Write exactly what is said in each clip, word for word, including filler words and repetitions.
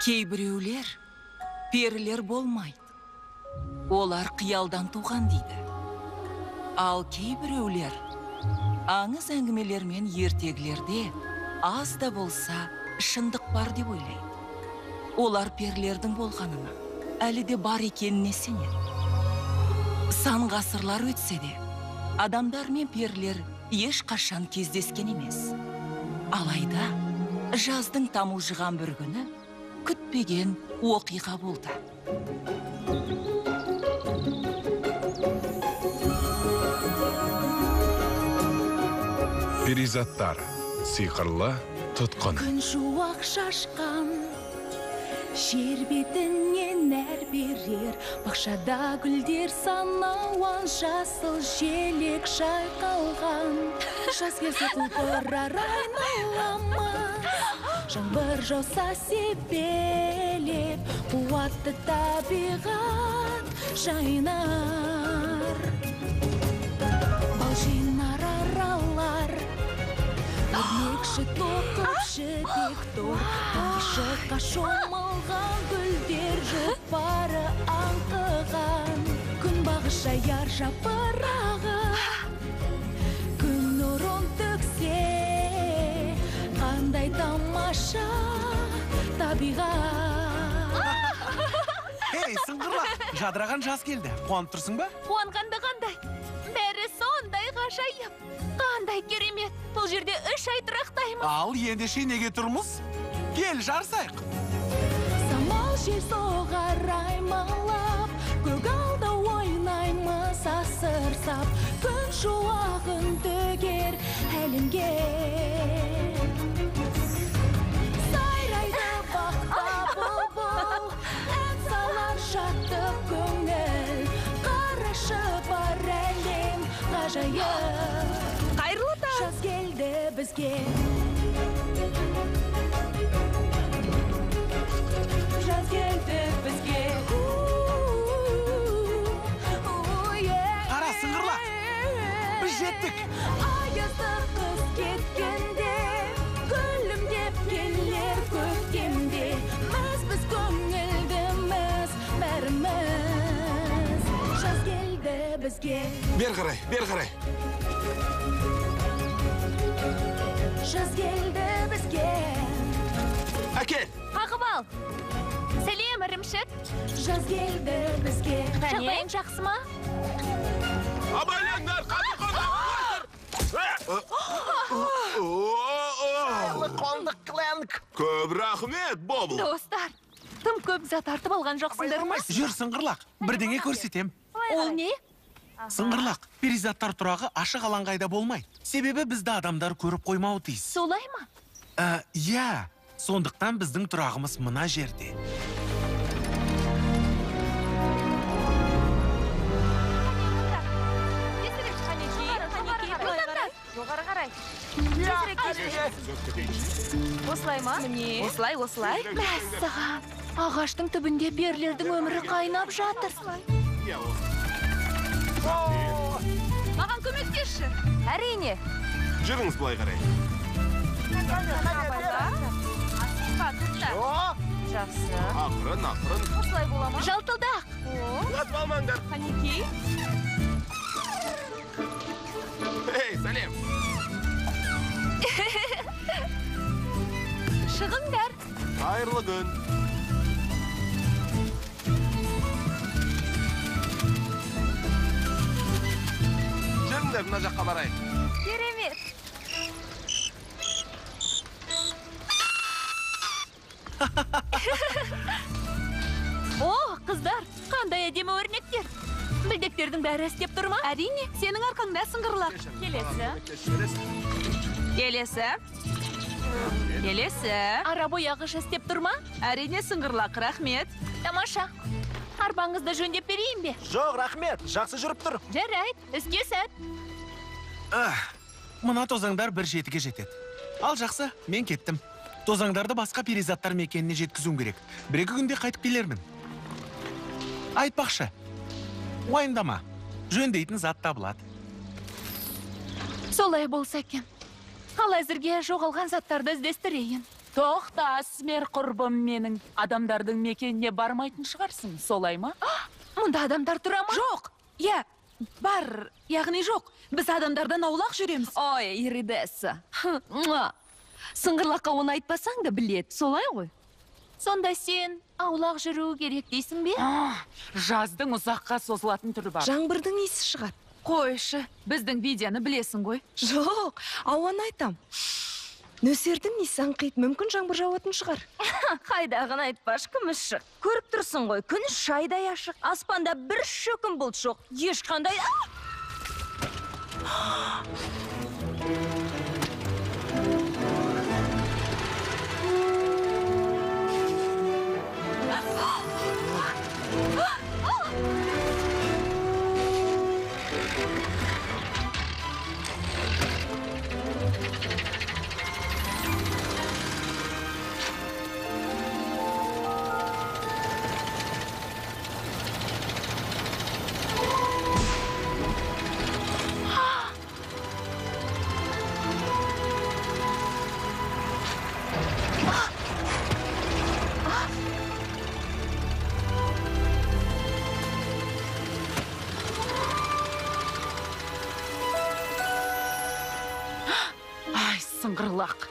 Кейбіреулер перілер болмайды. Олар қиялдан туған дейді. Ал кейбіреулер аңыз әңгімелермен ертегілерде аз да болса шындық бар деп ойлайды. Олар перілердің болғанына, әлі де бар екеніне сенеді. Сан ғасырлар өтсе де, адамдар мен перілер еш қашан кездескен емес. Алайда, жаздың тамылжыған бір күні күтпеген оқиға болды. Перизаттар, сиқырлы тұтқын. Күн шуақ шашқан, жер бетінен әр берер, бақшада гүлдер санауан, жасыл желек шайқалған. Жаз келсе құлпырар айналама, жаңбыр жауса себелеп, қуатты табиғат жайнар. Бал жинар аралар, өрмекші тоқып жібек тор, ғашыққа шомылған гүлдер жұпары аңқыған. Күн бағыш жаяр жапырағы, күн нұрын төксе, қандай тамаша табиғат. Ей, сыңғырлақ, жадыраған жаз келді. Қуанып тұрсың ба? Қуанғанды қандай? Бәрі сондай ғажайып. Қандай керемет. Бұл жерде үш ай тұрақтаймыз. Ал, ендеше неге тұрмыз? Кел, жарысайық. Самал жел соғар аймалап, көк алда ойнаймыз асыр сап, күн шуағын төгер әлемге. Сайрайды бақта бұлбұл, ән салар шаттық көңіл, қарашы бар әлем ғажайып. Қайырлы таң! Жаз келді бізге. Жаз келді бізге. Қара, сыңғырлақ, біз жеттік. Аяздық қыз кеткенде, күлімдеп келер көктемде, біз көңілдіміз бәріміз. Жаз келді бізге. Бер қарай, бер қарай. Жаз келді бізге. Әкел! Қағып ал. Сәлем, ірімшік. Жаз келді бізге. Жағдайың жақсы ма? Абайлаңдар, қаны Қондық қыланық. Көп рахмет, Бобыл. Достар, тым көп зат артып алған жоқсыңдар ма? Жүр, сыңғырлақ, бірдеңе көрсетем. Ол не? Сыңғырлақ, перизаттар тұрағы ашық алаңқайда болмайды. Себебі бізді адамдар көріп қоймауы тиіс. Солай ма? Ә, иә, сондықтан біздің тұрағымыз мына жерде. Жоғары қарай. Тезірек кешіріңіз. Осылай ма? Міне. Осылай, осылай. Мәссаған, ағаштың түбінде берлердің өмірі қайнап жатыр. Маған көмектесші. Әрине. Жүріңіз былай қарай. Жақсы. Ақырын, ақырын. Осылай бола ма? Жалтылдақ. Құлатып алмаңдар. Қанекей. Ей, сәлем. Шығыңдар. Қайырлы күн. Жүріңдер, мына жаққа барайық. Керемет. О, қыздар, қандай әдемі өрнектер. Білдектердің бәрі істеп тұр ма? Әрине, сенің арқаңда сыңғырлақ. Келесі. Келесі. Келесі. Ара бояғыш істеп тұр ма? Әрине, сыңғырлақ, рахмет. Тамаша. Арбаңызды жөндеп берейін бе? Жоқ, рахмет, жақсы жүріп тұр. Жарайды, іске сәт. Мына тозаңдар бір жетіге жетеді. Ал жақсы, мен кеттім. Тозаңдарды басқа перизаттар мекеніне жеткізуім керек. Бір-екі күнде қайтып келермін. Айтпақшы, уайымдама, жөндейтін зат табылады. Солай болса екен. Ал әзірге жоғалған заттарды іздестірейін. Тоқта, Смер құрбым менің. Адамдардың мекеніне бармайтын шығарсың, солай ма? Мұнда адамдар тұра ма? Жоқ, иә, бар, яғни жоқ. Біз адамдардан аулақ жүреміз. Ой, Иридесса. Муа. Сыңғырлаққа оны айтпасаң да білет, солай ғой? Сонда сен аулақ жүру керек дейсің бе? Жаздың ұзаққа созылатын түрі бар. Жаңбырдың исі шығады. Қойшы, біздің видеоны білесің ғой. Жоқ, ауаны айтам. Нөсердің исі аңқиды, мүмкін жаңбыр жауатын шығар. Қайдағын айтпаш, күміс шық. Көріп тұрсың ғой, күн шайдай ашық. Аспанда бір шөкім бұлт жоқ. Ешқандай... Ай, сыңғырлақ.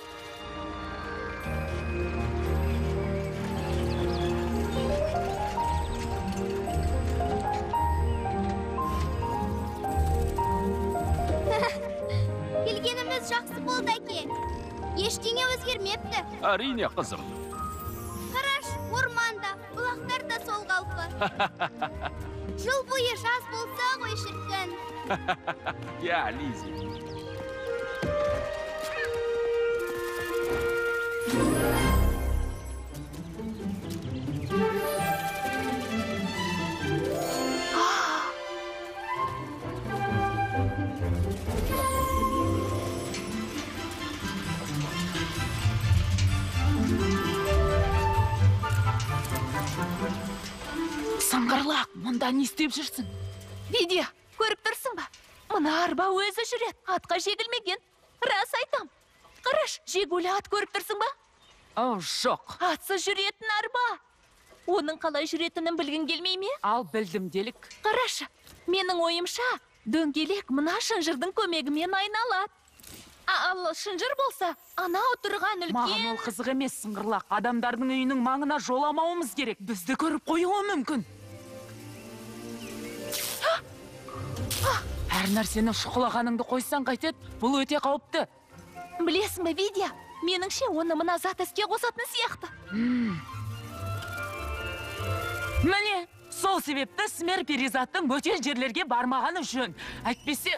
Келгеніміз жақсы болды, әке. Ештеңе өзгермепті. Әрине, қызым. Қараш, орманда, бұлақтар да сол қалпы. Жыл бойы жаз болса ғой шіркін. Я, Лизи. Сыңғырлақ, мұнда не істеп жүрсің? Видео, көріп тұрсың ба? Мына арба өзі жүреді, атқа жегілмеген. Рас айтам. Қараш, жегулі ат көріп тұрсың ба? О, жоқ. Атсыз жүретін арба. Оның қалай жүретінін білгін келмей ме? Ал білдім делік. Қарашы, менің ойымша, дөңгелек мына шынжырдың көмегімен айналады. Ал шынжыр болса, ана отырған Маған үлкен... ол қызық емес, сыңғырлақ. Адамдардың үйінің маңына жоламауымыз керек. Бізді көріп қоюы мүмкін. Әр нәрсені шұқылағаныңды қойсан қайтеді, бұл өте қауіпті. Білесің бе, Видия? Меніңше оны мына зат іске қосатын сияқты. Міне, сол себепті Смер перизаттың бөтен жерлерге бармағаны жөн. Әйтпесе...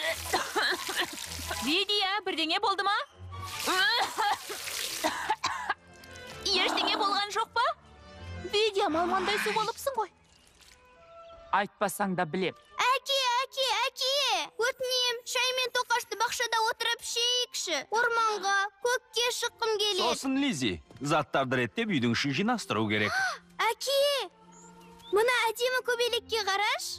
Видия, бірдеңе болды ма? Ештеңе болған жоқ па? Видия, малмандай су болыпсың ғой. Айтпасаң да білем. Әке, әке, әке! Өтінем, шай мен тоқашты бақшада отырып шейікші. Орманға, көкке шыққым келеді. Сосын, Лизи, заттарды реттеп үйдің ішін жинастыру керек. Әке! Мұна әдемі көбелекке қараш.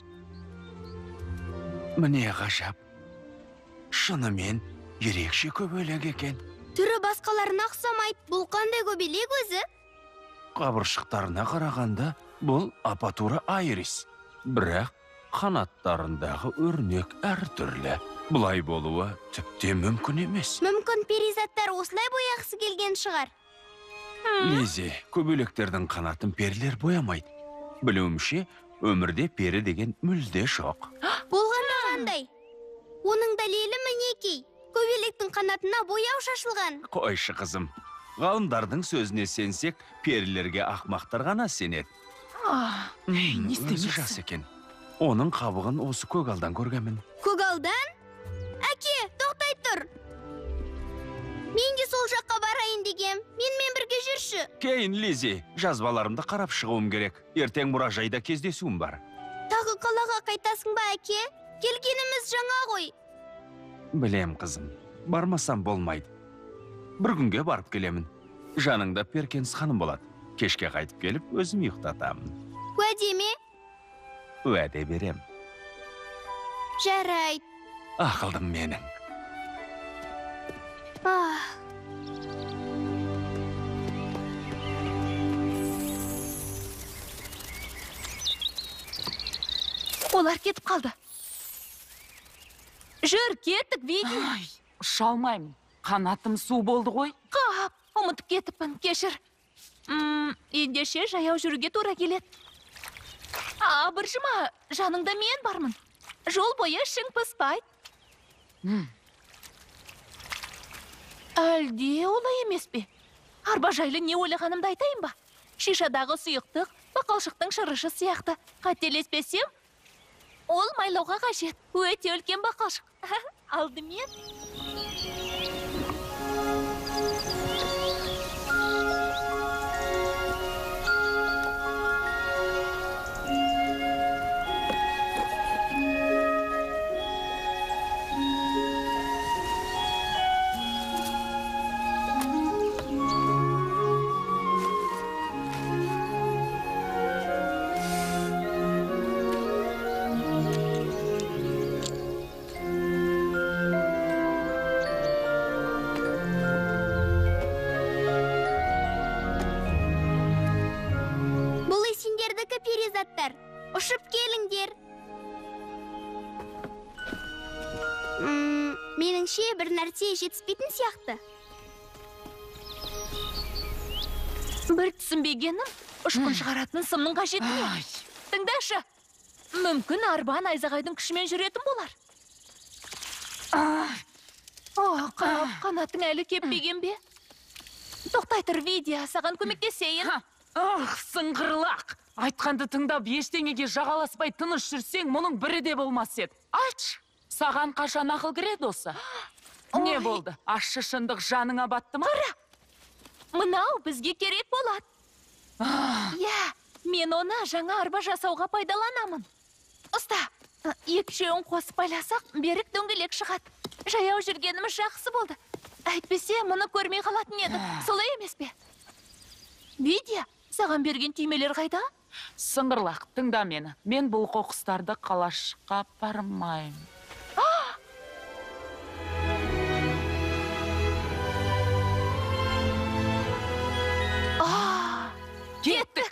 Міне ғажап. Шынымен ерекше көбелек екен. Түрі басқаларына ұқсамайды. Бұл қандай көбелек өзі? Қабыршықтарына қарағанда бұл апатура айрис. Бірақ қанаттарындағы өрнек әртүрлі. Бұлай болуы тіпте мүмкін емес. Мүмкін перизаттар осылай бояғысы келген шығар. Лизи, көбелектердің қанатын перілер боямайды. Білуімше, өмірде пері деген мүлде жоқ. Болғанда қандай? Оның дәлелі мінекей. Көбелектің қанатына бояу шашылған. Қойшы, қызым. Ғалымдардың сөзіне сенсек, перілерге ақмақтар ғана сенеді. Не Өзі жас істемексің? екен. Оның қабығын осы көгалдан көргенмін. Көгалдан? Әке, тоқтай тұр. Мен де сол жаққа барайын дегем. Менімен бірге жүрші. Кейін, Лизи, жазбаларымды қарап шығуым керек. Ертең мұражайда кездесуім бар. Тағы қалаға қайтасың ба, әке? Келгеніміз жаңа ғой. Білем, қызым. Бармасам болмайды. Бір күнге барып келемін. Жаныңда Перкинс ханым болады. Кешке қайтып келіп, өзім ұйықтатамын. Уәде ме? Уәде берем. Жарайды. Ақылдым менің. Ах. Олар кетіп қалды. Жүр, кеттік, Видия. Ай, ұша алмаймын. Қанатым су болды ғой. Қап, ұмытып кетіппін, кешір. М, ендеше жаяу жүруге тура келеді. А, біржіма, жаныңда мен бармын. Жол бойы ішің пыспайды. Әлде олай емес пе? Арба жайлы не ойлағанымды айтайын ба? Шишадағы сұйықтық, бақалшықтың шырышы сияқты. Қателеспесем, ол майлауға қажет. Өте үлкен бақалшық. Алдымен. Бұл есендердікі перизаттар. Ұшып келіңдер. М, меніңше бір нәрсе жетіспейтін сияқты. Бір түсінбегенім, ұшқын шығаратын сымның қажеті не? Ай, Тыңдашы, мүмкін арба найзағайдың күшімен жүретін болар. О, қап, қанатың әлі кеппеген бе? Тоқтай тұр, Видия, саған көмектесейін. ха, ах, сыңғырлақ. Айтқанды тыңдап, ештеңеге жағаласпай тыныш жүрсең, мұның бірі де болмас еді. Айтшы, саған қашан ақыл кіреді осы? Не Ой. болды? Ащы шындық жаныңа батты ма? Мынау бізге керек болады. Иә, мен оны жаңа арба жасауға пайдаланамын. Ұста, екшеуін қосып байласақ, берік дөңгелек шығады. Жаяу жүргеніміз жақсы болды. Әйтпесе, мұны көрмей қалатын еді. Солай емес пе? Видия, саған берген түймелер қайда? Сыңғырлақ, тыңда мені. Мен бұл қоқыстарды қалашыққа апармаймын. А, Кеттік!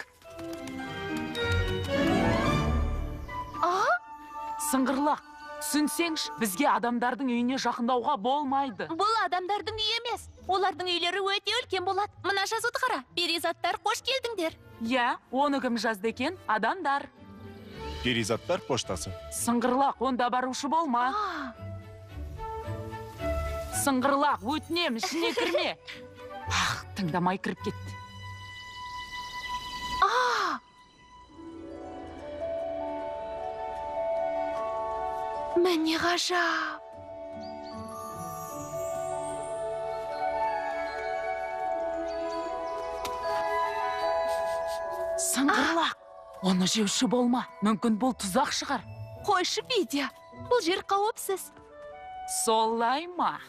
а? Сыңғырлақ, түсінсеңші, бізге адамдардың үйіне жақындауға болмайды. Бұл адамдардың үйі емес. Олардың үйлері өте үлкен болады. Мына жазуды қара. Перизаттар, қош келдіңдер. Я, оны кім жазды екен? Адамдар. Перизаттар поштасы. Сыңғырлақ, онда барушы болма. А, Сыңғырлақ, өтінем, ішіне кірме. Ах, тыңдамай кіріп кетті. а. Міне ғажап. Сыңғырлақ, оны жеуші болма. Мүмкін бұл тұзақ шығар. Қойшы, Видия, бұл жер қауіпсіз. Солай ма?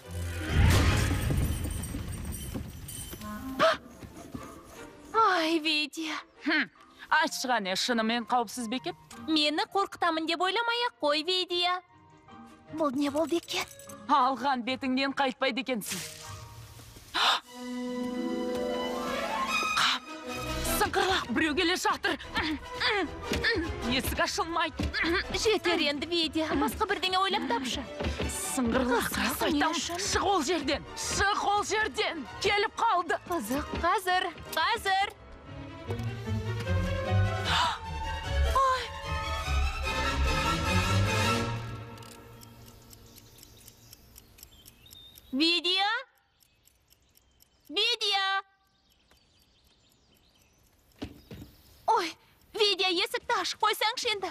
Ай, Видия, Хм, айтшы ғане, шынымен қауіпсіз бе екен? мені қорқытамын деп ойламай-ақ қой, Видия. Бұл не болды екен? Алған бетіңнен қайтпайды екенсің. Қап, сыңғырлақ, біреу келе жатыр. Есік ашылмайды. Жетер енді, Видия, басқа бірдеңе ойлап тапшы. Сыңғырлақ, Қызық, айтам, не үшін? шық ол жерден, шық ол жерден, келіп қалды. Қызық, қазір, қазір. Видия? Видия? Ой, Видия, есікті аш, қойсаңшы енді.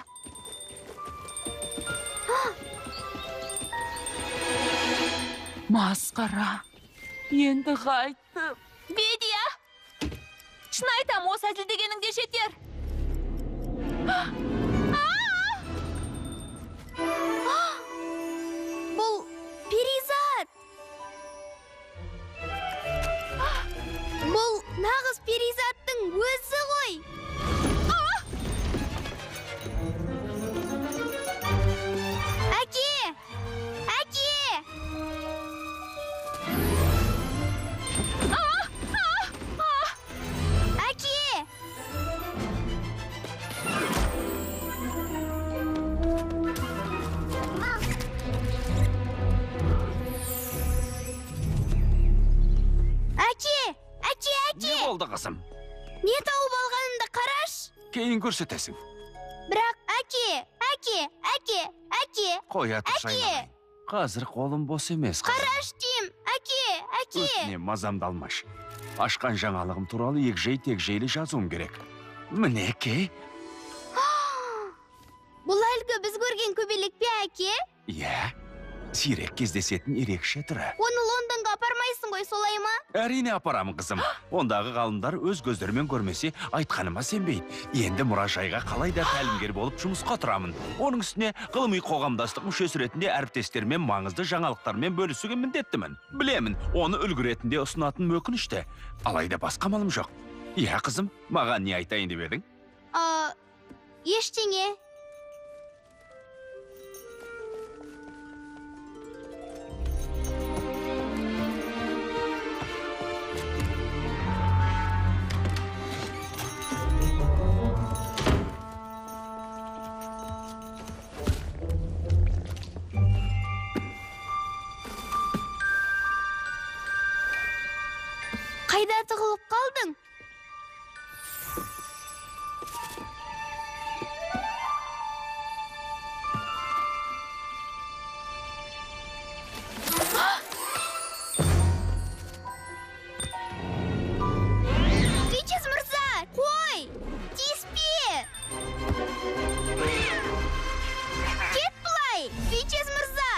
Масқара, енді қайтты. Видия! Шын айтам, осы әзілдегеніңде жетер. Бұл перизат. Бұл нағыз перизаттың өзі ғой. Әке! Әке! Әке! Болды қызым. Не тауып алғанымды қараш. Кейін көрсетесің. Бірақ, әке, әке, әке, әке. Қоя тұршы айналайын. Қазір қолым бос емес қызым. Қараш дейм, әке, әке. Өтіне мазамды алмаш. Ашқан жаңалығым туралы егжей тегжейлі жазуым керек. Мінеке. Бұл әлгі біз көрген көбелек пе, әке? Иә, сирек кездесетін ерекше түрі. Оны Лондонға апармайсың ғой, солай ма? Әрине апарамын қызым. Ондағы ғалымдар өз көздерімен көрмесе айтқаныма сенбейді. Енді мұражайға қалай да тәлімгер болып жұмысқа тұрамын. Оның үстіне ғылыми қоғамдастық мүшесі ретінде әріптестермен маңызды жаңалықтармен бөлісуге міндеттімін. Білемін, оны үлгі ретінде ұсынатын өкінішті. Алайда басқа малым жоқ. Иә қызым, маған не айтайын деп едің? А, ештеңе. Қайда тығылып қалдың? Вичес мырза, қой! Тиіспе! Кет бұлай, Вичес мырза!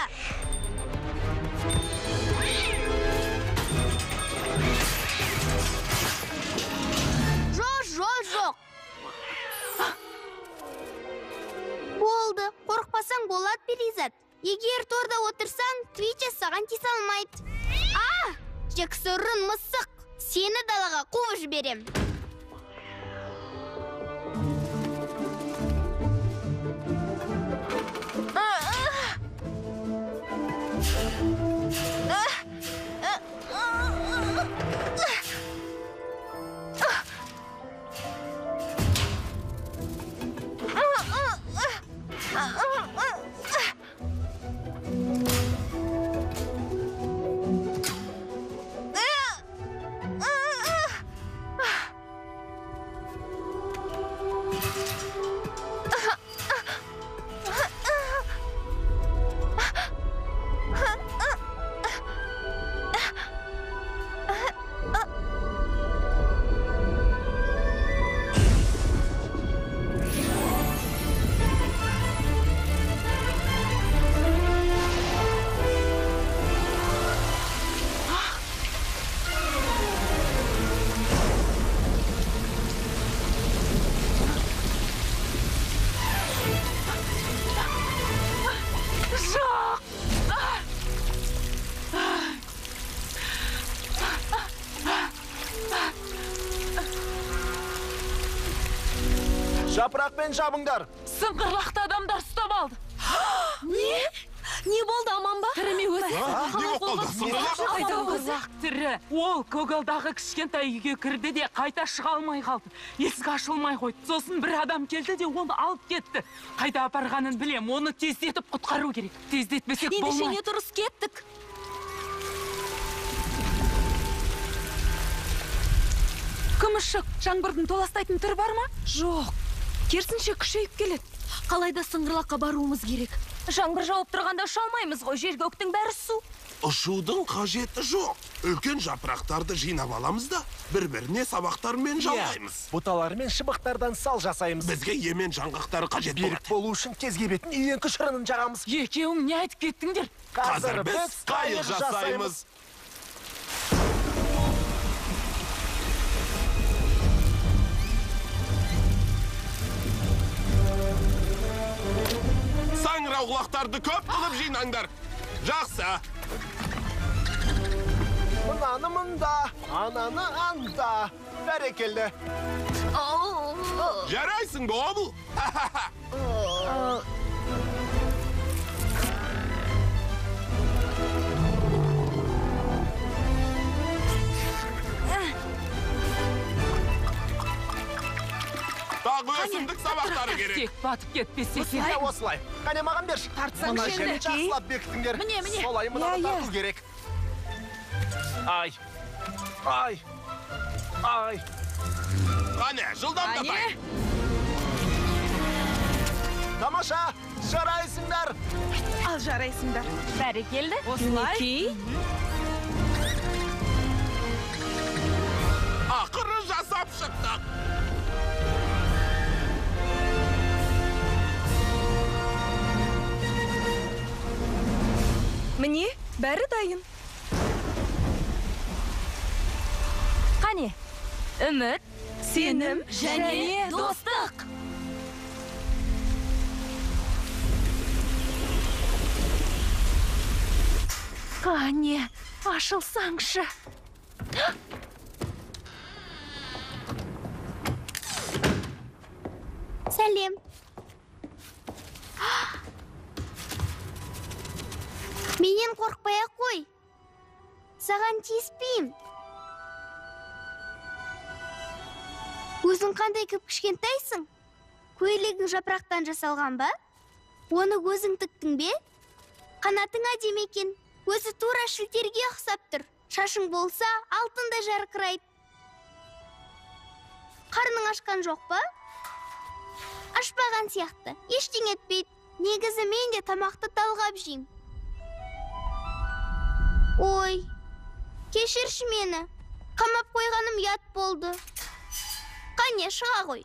Жоқ. Болды, қорықпасаң болады, Перизат. Егер торда отырсаң, Твичес саған тисе алмайды. А, жексұрын мысық. Сені далаға қуып жіберем. Жапырақпен жабыңдар. Сыңғырлақты адамдар ұстап алды. Не? Не болды, аман ба? Тіріме өзі. Не болып қалды? Сыңғырлақ? Сыңғырлақ тірі. Ол көгалдағы кішкентай үйге кірді де қайта шыға алмай қалды. Есік ашылмай қойды. Сосын бір адам келді де оны алып кетті. Қайда апарғанын білем, оны тездетіп құтқару керек. Тездетпесек болмайды. Ендеше не дұрыс кеттік. Күмішшік, жаңбырдың толастайтын түрі бар ма? Жоқ. Керісінше күшейіп келеді. Қалайда сыңғырлаққа баруымыз керек. Жаңбыр жауып тұрғанда ұша алмаймыз ғой, жер көктің бәрі су. Ұшудың қажеті жоқ. Үлкен жапырақтарды жинап аламыз да, бір-біріне сабақтармен жалғаймыз. Бұталар мен шыбықтардан сал жасаймыз. Бізге емен жаңғақтары қажет Берік болады. болу үшін кезге бетін үйеңкі шырынын жағамыз. Екеуің не айтып кеттіңдер? Қазір біз қайық жасаймыз. Саңырауқұлақтарды көп қылып жинаңдар. Жақсы. Мынаны мұнда, ананы анда. Бәрекелді. Жарайсың ба, обыл? Тағы өсімдік сабақтары керек. Тек батып кетпесе Осылай, керек. осылай. Қане маған берші. Тартсаң Мына жеңді. жерін жақсылап бекітіңдер. Міне, міне. Солай мынаны Иә, иә. тарту керек. Ай. Ай. Ай. Қане, жылдамдатайын. Тамаша, жарайсыңдар. Ал жарайсыңдар. Бәрекелді. Осылай. Ақыры жасап шықтық. Міне, бәрі дайын. Қане, үміт, Сенім және достық. Қане, ашылсаңшы. Сәлем. Менен қорқпай-ақ қой. Саған тиіспейм. Өзің қандай кіп кішкентайсың? Көйлегің жапырақтан жасалған ба? Оны өзің тіктің бе? Қанатың әдемі екен. Өзі тура шілтерге ұқсап тұр. Шашың болса, алтындай жарқырайды. Қарның ашқан жоқ па? Ашпаған сияқты. Ештеңе етпейді. Негізі мен де тамақты талғап жейм. Ой, кешірші мені. Қамап қойғаным ят болды. Қане, шыға ғой.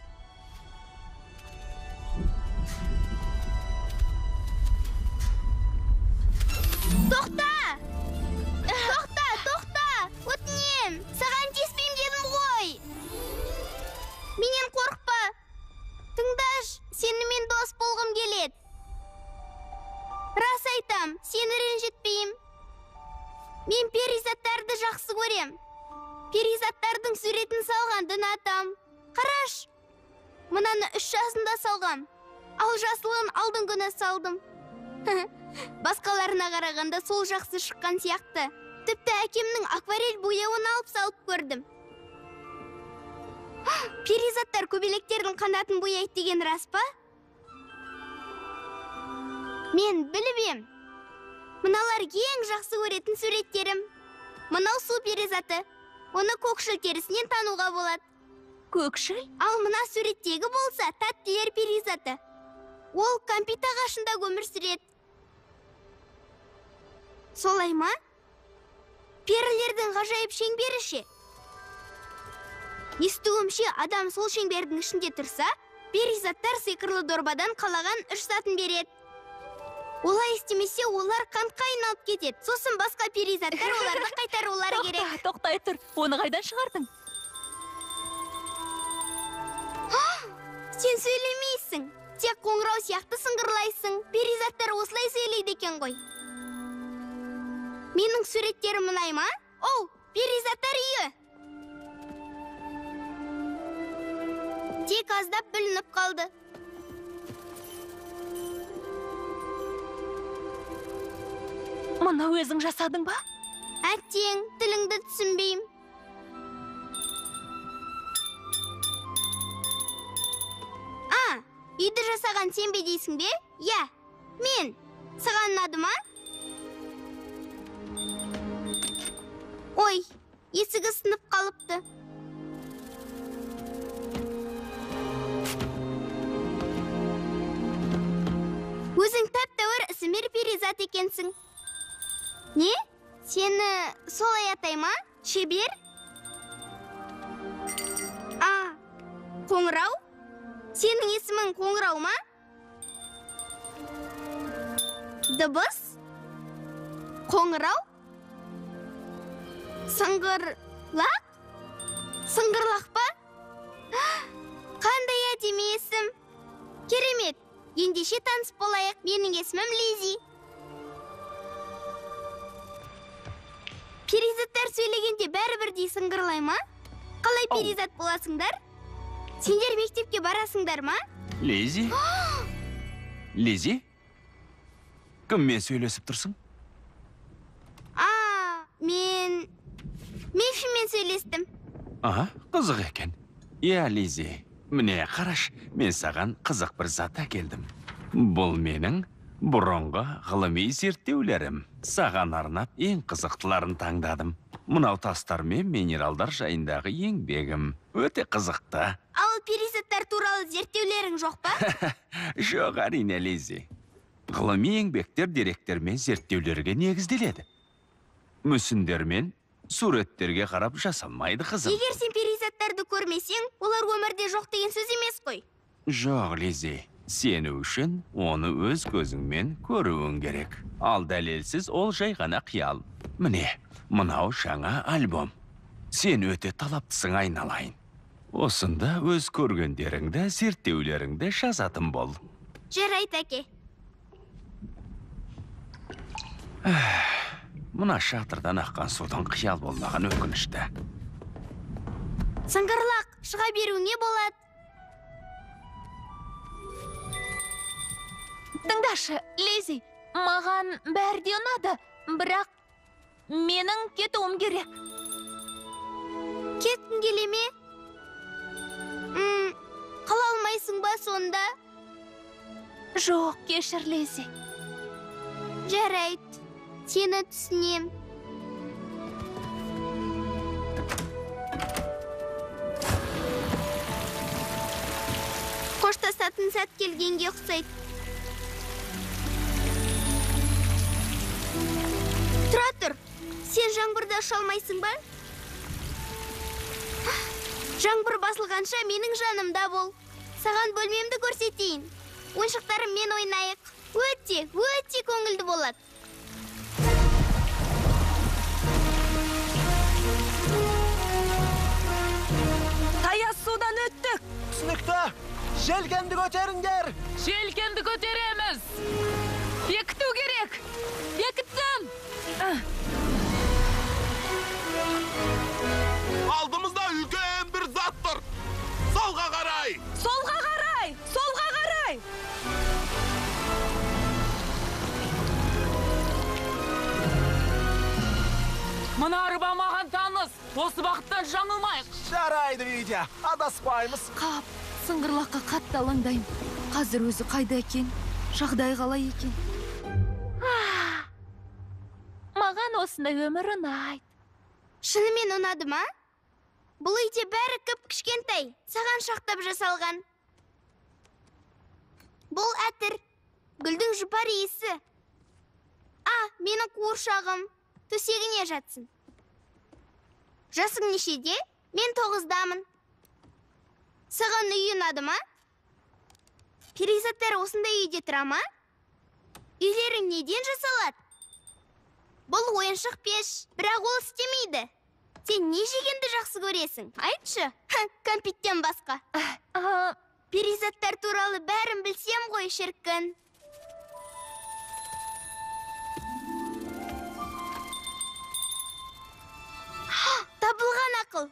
Тоқта! Тоқта, тоқта! Өтінем! Саған тиіспейм дедім ғой! Менен қорқпа! Тыңдаш, сенімен дос болғым келеді. Рас айтам, сені ренжітпейм. Мен перизаттарды жақсы көрем. Перизаттардың суретін салған дін атам. Қараш, мұнаны үш жасында салғам. Ал жасылын алдын күні салдым. Басқаларына қарағанда сол жақсы шыққан сияқты. Тіпті әкемнің акварель бояуын алып салып көрдім. Перизаттар көбелектердің қанатын бояйды деген рас па? Мен біліп ем. Мыналар ең жақсы көретін суреттерім. Мынау су перизаты. Оны көкшіл терісінен тануға болады. Көкшіл? Ал мына суреттегі болса, тәттілер перизаты. Ол компит ағашында өмір сүреді. Солай ма? Перілердің ғажайып шеңбері ше? Естуімше, адам сол шеңбердің ішінде тұрса, перизаттар сиқырлы дорбадан қалаған үш затын береді. Олай істемесе, олар қантқа айналып кетеді. Сосын басқа перизаттар оларды қайтарулары керек. Тоқтай тұр, оны қайдан шығардың? Сен сөйлемейсің. Тек қоңырау сияқты сыңғырлайсың. Перизаттар осылай сөйлейді екен ғой. Менің суреттерім мұнай ма? Оу, перизаттар үйі. Тек аздап бүлініп қалды. Мұны өзің жасадың ба? Әттең, тіліңді түсінбейм. А, үйді жасаған сен бе дейсің бе? Я, мен. Саған ұнады ма? Ой, есігі сынып қалыпты. Өзің тәп-тәуір ісімер перизат екенсің. Не? Сені солай атай ма? Шебер? А, қоңырау? Сенің есімің қоңырау ма? Дыбыс? Қоңырау? Сыңғырлақ? Сыңғырлақ па? Қандай әдемі есім? Керемет! Ендеше таныс болайық. Менің есімім Лизи. Перизаттар сөйлегенде бәрі-бірдей сыңғырлай ма? Қалай перизат боласыңдар? Сендер мектепке барасыңдар ма? Лизи? Лизи? Кіммен сөйлесіп тұрсың? А, мен... Мефимен сөйлестім. Аха, қызық екен. Иә, Лизи. Міне, қараш, мен саған қызық бір зат әкелдім. Бұл менің Бұрынғы ғылыми зерттеулерім. Саған арнап ең қызықтыларын таңдадым. Мынау тастар мен минералдар жайындағы еңбегім. Өте қызықты. Ал перизаттар туралы зерттеулерің жоқ па? Жоқ, әрине, Лизи. Ғылыми еңбектер деректер мен зерттеулерге негізделеді. Мүсіндер мен суреттерге қарап жасалмайды, қызым. Егер сен перизаттарды көрмесең, олар өмірде жоқ деген сөз емес қой. Жоқ, Лизи. Сені үшін оны өз көзіңмен көруің керек. Ал дәлелсіз ол жай ғана қиял. Міне, мынау жаңа альбом. Сен өте талаптысың, айналайын. Осында өз көргендеріңді, зерттеулеріңді жазатын бол. Жарайды, әке. Мына шатырдан аққан судың қиял болмаған өкінішті. Сыңғырлақ, шыға беруіңе болады. Тыңдашы, Лизи, маған бәрі де ұнады, бірақ менің кетуім керек. Кеткің келе ме? М, қала алмайсың ба сонда? Жоқ, кешір, Лизи. Жарайды, сені түсінем. Қоштасатын сәт келгенге ұқсайды. Тұра тұр, сен жаңбырда ұша алмайсың ба? Жаңбыр басылғанша менің жанымда бол. Саған бөлмемді көрсетейін. Ойыншықтарыммен ойнайық. Өте, өте көңілді болады. Таяз судан өттік. Түсінікті. Желкенді көтеріңдер. Желкенді көтереміз. Бекіту керек. Бекіттім. Алдымызда үлкен бір зат тұр. Солға қарай. Солға қарай, солға қарай. Мына арба маған таныс. Осы бақыттан жаңылмайық. Жарайды, Видя. Адаспаймыз. Қап, сыңғырлаққа қатты алаңдайым. Қазір өзі қайда екен? Жағдай қалай екен? Маған осындай өмір ұнайды. Шынымен ұнады ма? Бұл үйде бәрі кіп кішкентай, саған шақтап жасалған. Бұл әтір, гүлдің жұпар иісі. А, менің қуыршағым, төсегіне жатсын. Жасың нешеде? Мен тоғыздамын. Саған үй ұнады ма? Перизаттар осындай үйде тұра ма? Үйлерің неден жасалады? Бұл ойыншық пеш, бірақ ол істемейді. Сен не жегенді жақсы көресің? Айтшы, кәмпиттен басқа. Перизаттар туралы бәрін білсем ғой, шіркін. Табылған ақыл.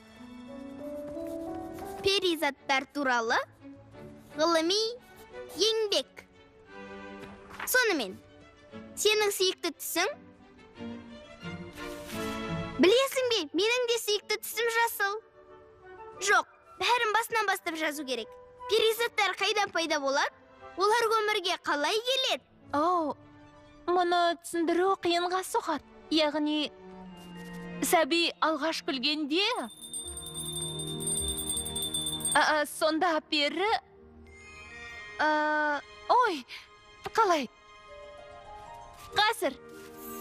Перизаттар туралы ғылыми еңбек. Сонымен, сенің сүйікті түсің? Білесің бе, менің де сүйікті түсім жасыл. Жоқ, бәрін басынан бастап жазу керек. Перизаттар қайдан пайда болады? Олар өмірге қалай келеді? О, мұны түсіндіру қиынға соғады. Яғни, сәби алғаш күлгенде, а, сонда пері... А, ой, қалай? Қазір.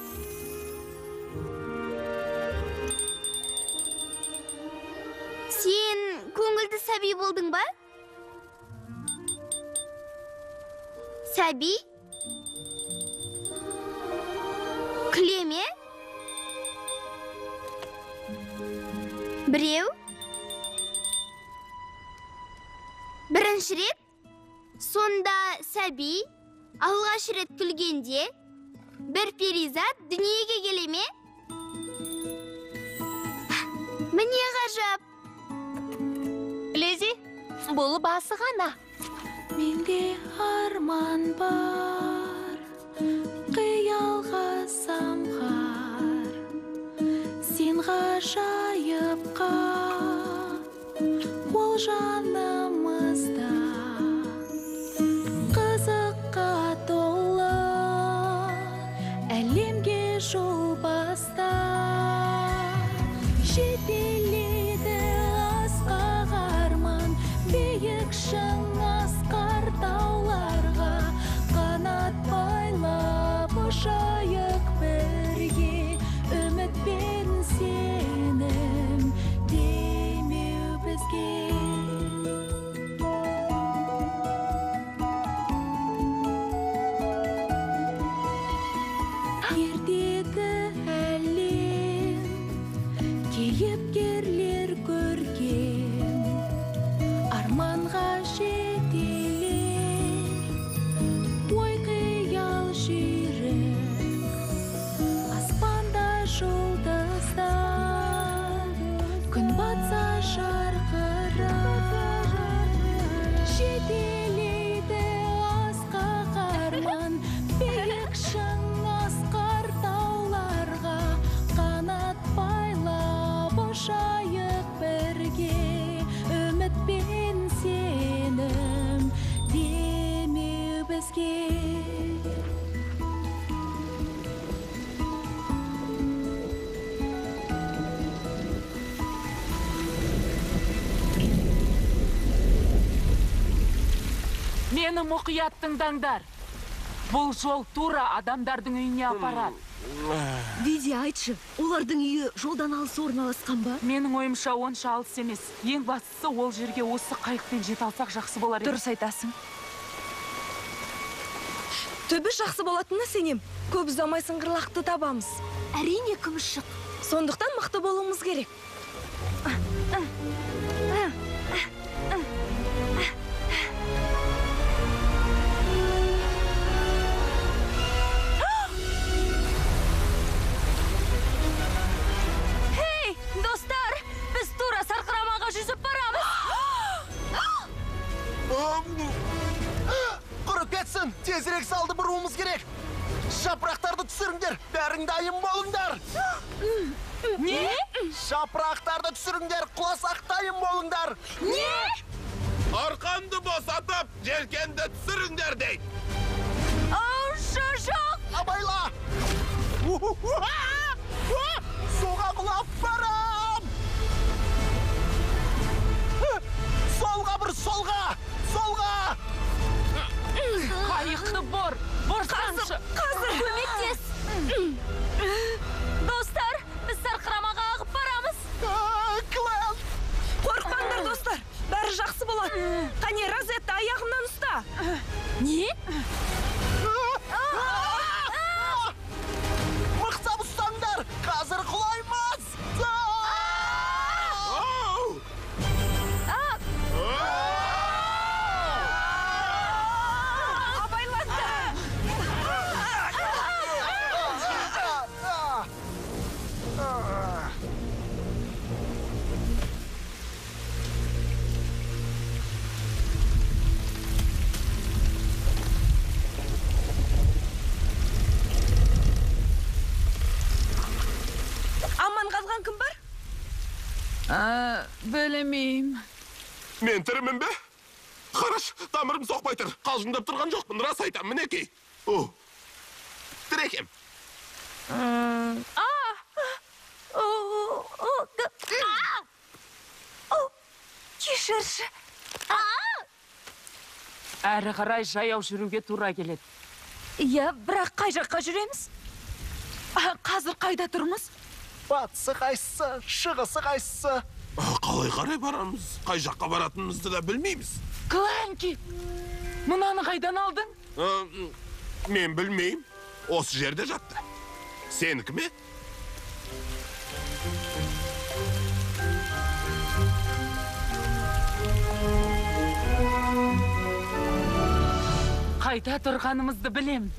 Сен көңілді сәби болдың ба? Сәби? Күлеме? Біреу? Бірінші рет? Сонда сәби алғаш рет күлгенде бір перизат дүниеге келе ме? Міне ғажап. Лизи, бұл басы ғана. Менде арман бар, қиялға самғар. Сен ғажайыпқа, ол жанымызда. Қызыққа толы Мені мұқият тыңдаңдар. Бұл жол тура адамдардың үйіне апарады. Видия, айтшы, олардың үйі жолдан алыс орналасқан ба? Менің ойымша онша алыс емес. Ең бастысы ол жерге осы қайықпен жете алсақ жақсы болар еді. Дұрыс айтасың. Түбі жақсы болатынына сенем. Көп ұзамай сыңғырлақты табамыз. Әрине, Күмісшік. Сондықтан мықты болуымыз керек. Хей, достар, біз тура сарқырамаға жүзіп барамыз. Құрып кетсін, тезірек салды бұруымыз керек. Жапырақтарды түсіріңдер, бәрің дайын болыңдар. Не? Жапырақтарды түсіріңдер, құласақ дайын болыңдар. Не? Арқанды босатып, желкенді түсіріңдер дейді. Ау, шошақ! Абайла! Суға құлап барам! Солға бір, солға! Солға! Қайықты бор, борсаңшы. Қазір көмектес. Достар, біз сарқырамаға ағып барамыз. Клан! Қорықпаңдар, достар. Бәрі жақсы болады. Қане, Розетта, аяғымнан ұста. Не? Мықтап ұстаңдар! Қазір құлаймыз! Аман қалған кім бар? Білемейм. Мен тірімін бе? Қараш, тамырым соқпай тұр. Қалжыңдап тұрған жоқпын, рас айтам, мінекей. О, тірекем. Кешірші. Әрі қарай жаяу жүруге тура келеді. Иә, бірақ қай жаққа жүреміз? Қазір қайда тұрмыз? Батысы қайсысы, шығысы қайсысы. Қалай қарай барамыз? Қай жаққа баратынымызды да білмейміз. Кланки, мұнаны қайдан алдың? Мен білмейм. Осы жерде жатты. Сенікі ме? Қайда тұрғанымызды білем.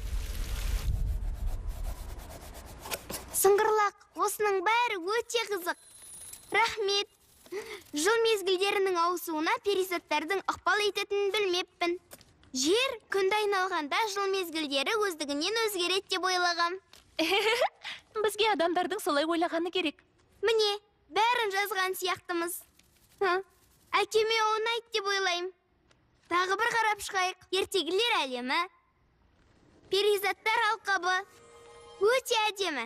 Сыңғырлақ, осының бәрі өте қызық. Рахмет. Жыл мезгілдерінің ауысуына перизаттардың ықпал ететінін білмеппін. Жер күнді айналғанда жыл мезгілдері өздігінен өзгереді деп ойлағам. Бізге адамдардың солай ойлағаны керек. Міне, бәрін жазған сияқтымыз. Әкеме оңайт деп ойлайым. Тағы бір қарап шығайық. Ертегілер әлемі. Перизаттар алқабы. Өте әдемі.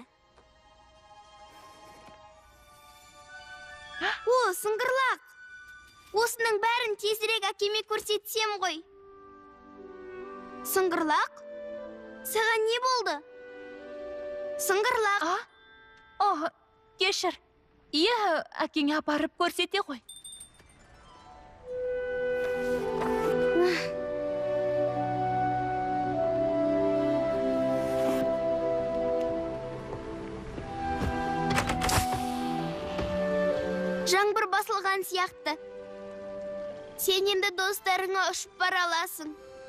О, сыңғырлақ. Осының бәрін тезірек әкеме көрсетсем ғой. Сыңғырлақ? Саған не болды? Сыңғырлақ. О, кешір. Иә, әкеңе апарып көрсете ғой. Жаңбыр басылған сияқты. Сен енді достарыңа ұшып бара аласың.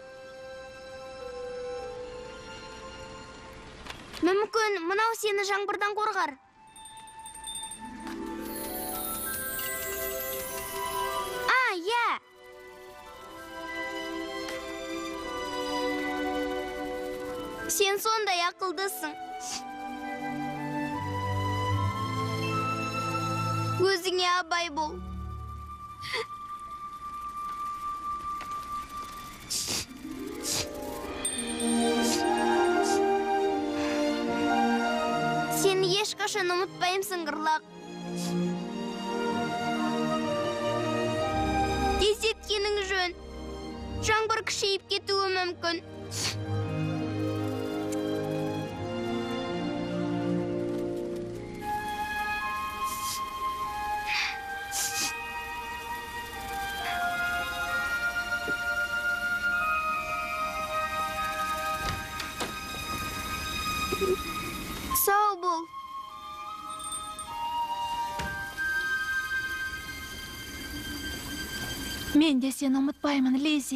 Мүмкін, мынау сені жаңбырдан қорғар. А, иә. Сен сондай ақылдысың. Өзіңе абай бол. Сені ешқашан ұмытпайым, сыңғырлақ. Тездеткенің жөн. жаңбыр күшейіп кетуі мүмкін. Сау бол. Мен де сені ұмытпаймын, Лизи.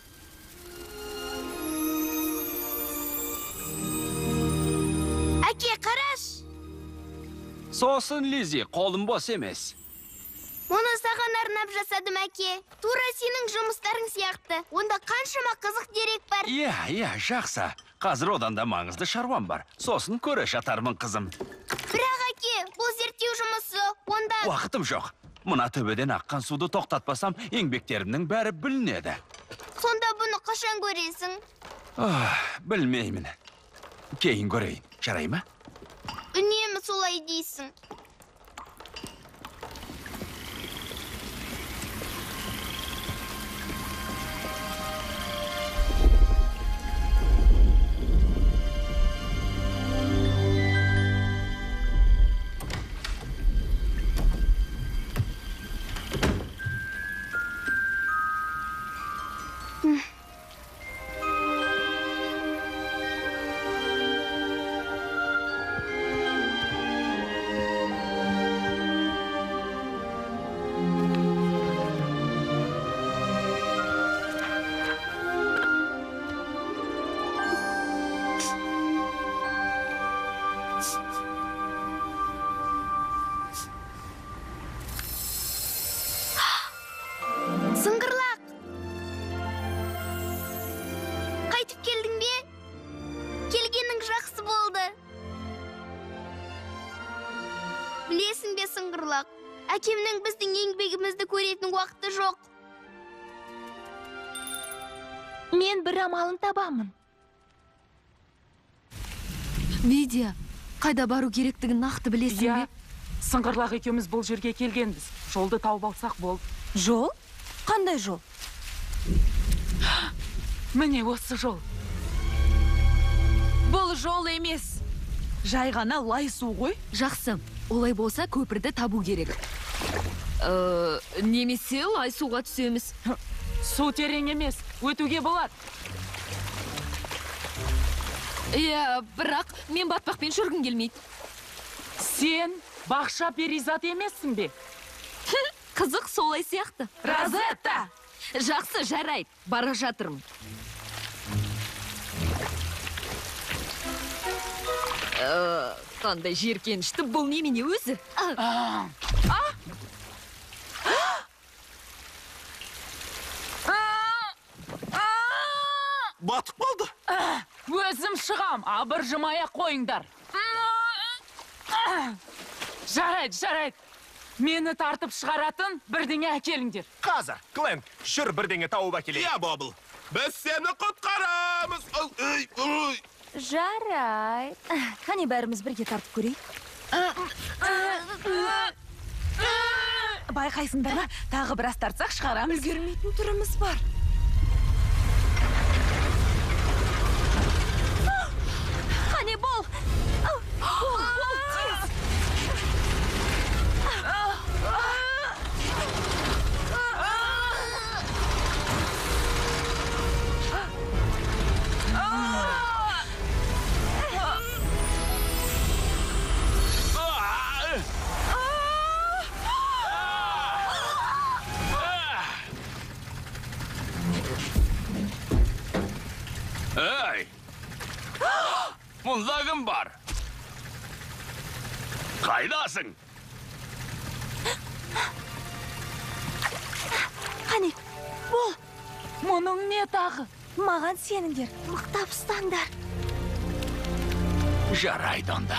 Әке, қараш! Сосын, Лизи, қолым бос емес. Оны саған арнап жасадым, әке. Тура сенің жұмыстарың сияқты. Онда қаншама қызық дерек бар. Иә, иә, жақсы. Қазір одан да маңызды шаруам бар. Сосын көре жатармын, қызым. Бірақ, әке, бұл зерттеу жұмысы, онда... Уақытым жоқ. Мына төбеден аққан суды тоқтатпасам, еңбектерімнің бәрі бүлінеді. Сонда бұны қашан көресің? Ох, білмеймін. Кейін көрейін, жарай ма? Үнемі солай дейсің. Сыңғырлақ! Қайтып келдің бе? Келгенің жақсы болды. Білесің бе, Сыңғырлақ? Әкемнің біздің еңбегімізді көретін уақыты жоқ. Мен бір амалын табамын. Видия, қайда бару керектігін нақты білесің Иә, бе? Сыңғырлақ екеуміз бұл жерге келгенбіз. Жолды тауып алсақ болды. Жол? Қандай жол? Міне осы жол. Бұл жол емес. Жай ғана лай су ғой. Жақсы, олай болса көпірді табу керек. Э, немесе лай суға түсеміз. Су терең емес, өтуге болады. Иә, бірақ мен батпақпен жүргім келмейді. Сен бақша перизат емессің бе? Қызық солай сияқты. Розетта! Жақсы, жарайды, бара жатырмын. Э, Қандай жеркенішті, бұл немене өзі? А! Батып қалды. Өзім шығам, абыржымай-ақ қойыңдар. Жарайды, жарайды. Мені тартып шығаратын бірдеңе әкеліңдер. Қазір, Клен, жүр бірдеңе тауып әкелейік. Иә, Бобл. Біз сені құтқарамыз. Ой, ой. Жарай. Қане бәріміз бірге тартып көрейік. Байқайсыңдар ма? Тағы біраз тартсақ шығарамыз. Үлгермейтін түріміз бар. Қане бол. Бол, бол, тез. Эй! Мұнда кім бар? Қайдасың? Қане, бол. Мұның не тағы? Маған сеніңдер, мықтап ұстаңдар. Жарайды онда.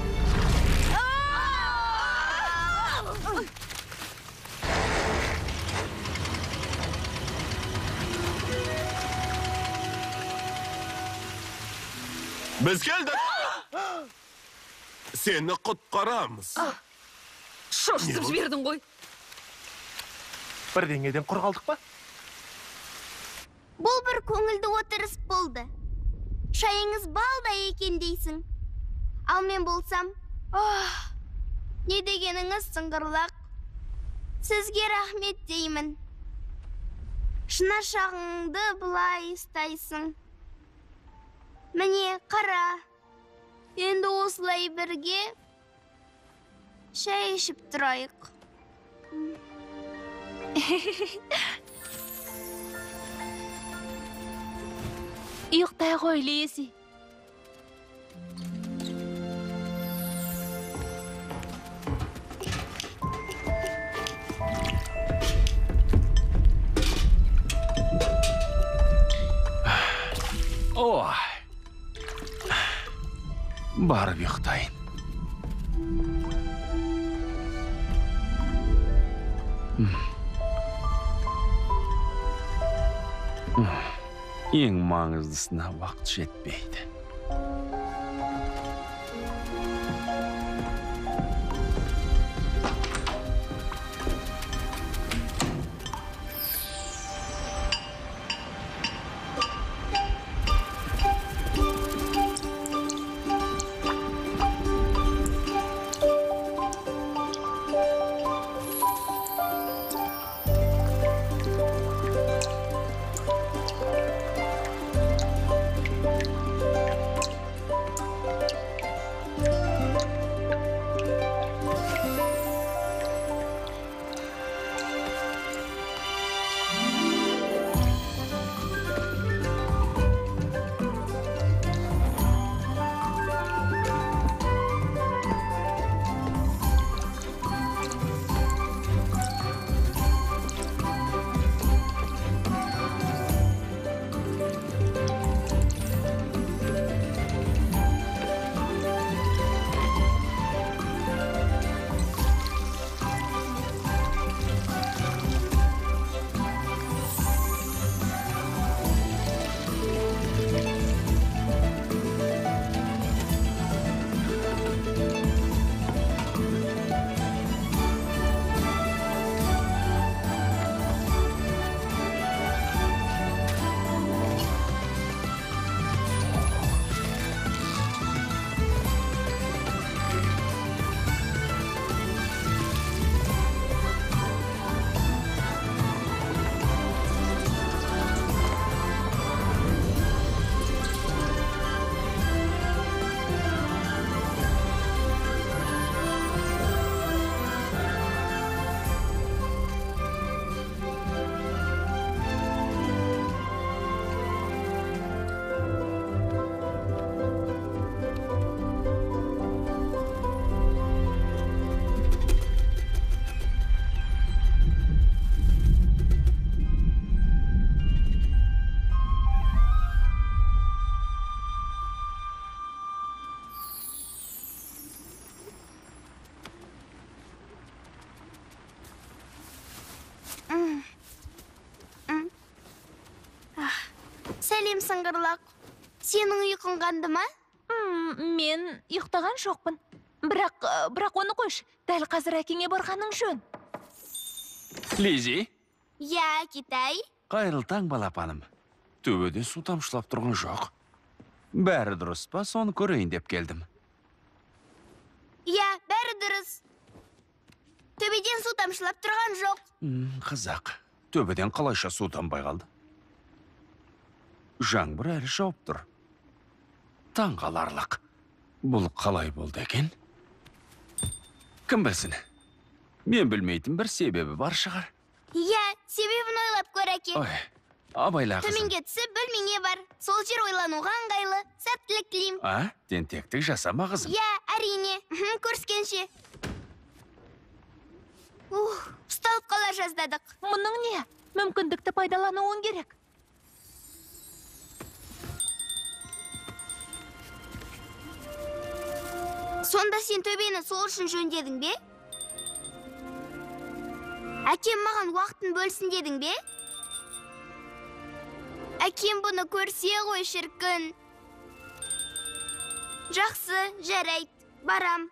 Біз келдік. Сені құтқарамыз. Шошытып жібердің ғой. Бірдеңеден құр қалдық па? Бұл бір көңілді отырыс болды. Шайыңыз балдай екен дейсің. Ал мен болсам, ох, не дегеніңіз сыңғырлақ. Сізге рахмет деймін. Шынашағыңды бұлай ұстайсың. Міне, қара. Енді осылай бірге шай ішіп тұрайық. Ұйықтай ғой, Лизи. Ой. Барып ұйықтайын. Ең маңыздысына уақыт жетпейді. Сәлем сыңғырлақ. Сенің ұйқың қанды ма? Мен ұйықтаған жоқпын. Бірақ, бірақ оны қойш. Дәл қазір әкеңе барғаның жөн. Лизи? Я, Китай. Қайырлы таң, балапаным. Төбеде су тамшылап тұрған жоқ. Бәрі дұрыс па, соны көрейін деп келдім. Я, бәрі дұрыс. Төбеден су тамшылап тұрған жоқ. Қызақ, төбеден қалайша су тамбай қалды? Жаңбыр әлі жауып тұр. Таңғаларлық. Бұл қалай болды екен? Кім білсін? Мен білмейтін бір себебі бар шығар. Я, себебін ойлап көр, әке. Ой, абайла қызым. Төменге түсіп, бөлмеңе бар. Сол жер ойлануға ыңғайлы. Сәттілік тілеймін. А, тентектік жасама, қызым. Я, әрине. Көріскенше. Ух, ұсталып қала жаздадық. Мұның не? Мүмкіндікті пайдалануын керек. Сонда сен төбені сол үшін жөндедің бе? Әкем маған уақытын бөлсін дедің бе? Әкем бұны көрсе ғой шіркін. Жақсы, жарайт, барам.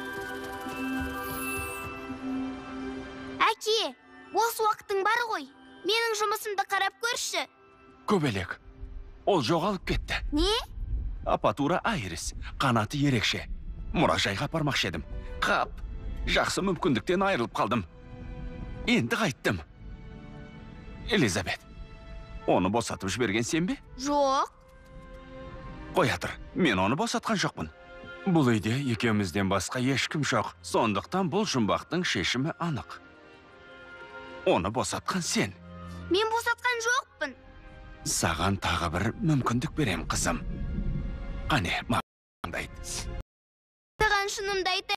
Әке, осы уақытың бар ғой. Менің жұмысымды қарап көрші. Көбелек. Ол жоғалып кетті. Не? Апатура айрис. Қанаты ерекше. Мұражайға апармақшы едім. Қап. Жақсы мүмкіндіктен айырылып қалдым. Енді қайттым. Элизабет, оны босатып жіберген сен бе? Жоқ. Қоя тұр, мен оны босатқан жоқпын. Бұл үйде екеумізден басқа ешкім жоқ. Сондықтан бұл жұмбақтың шешімі анық. Оны босатқан сен. Мен босатқан жоқпын. Саған тағы бір мүмкіндік берем, қызым. Қане, маңдайды. Саған шынымды айтайын.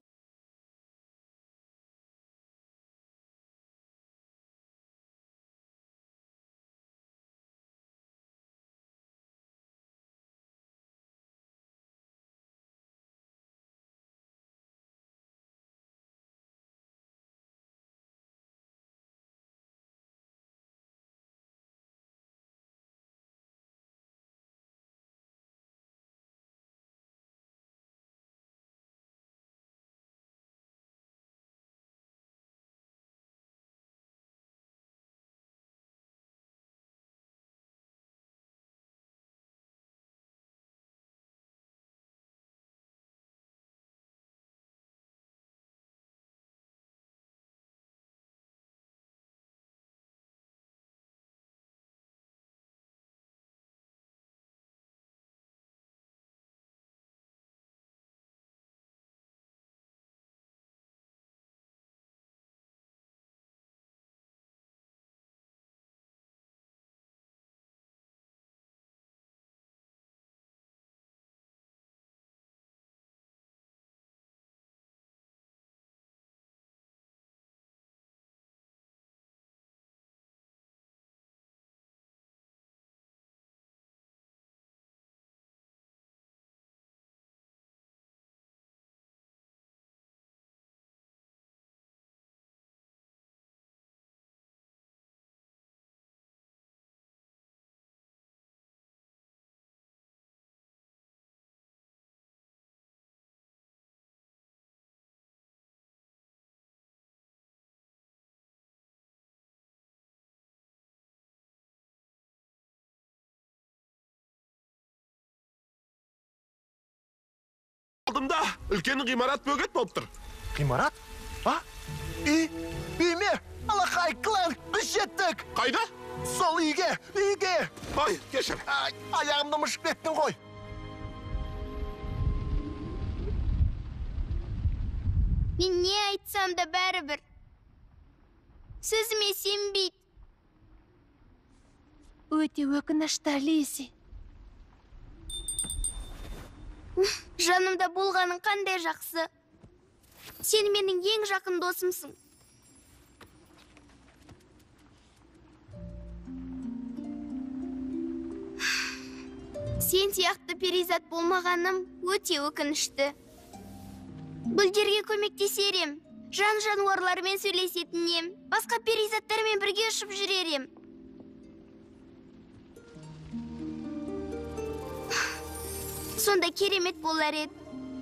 Алдымда үлкен ғимарат бөгет болып тұр. Ғимарат? А? Үй? Үй ме? Алақай, Клэнк, біз жеттік. Қайда? Сол үйге, үйге. Ой, кешір. Ай, аяғымды мұшып кеттің ғой. Мен не айтсам да бәрібір. Сөзіме сенбейді. Өте өкінішті, Лизи. Жанымда болғаның қандай жақсы. Сен менің ең жақын досымсың. Сен сияқты перизат болмағаным өте өкінішті. Гүлдерге көмектесерем, жан жануарлармен сөйлесетінем, басқа перизаттармен бірге ұшып жүререм. Сонда керемет болар еді.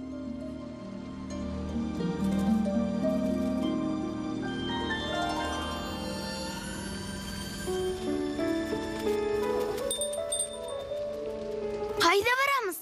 Қайда барамыз?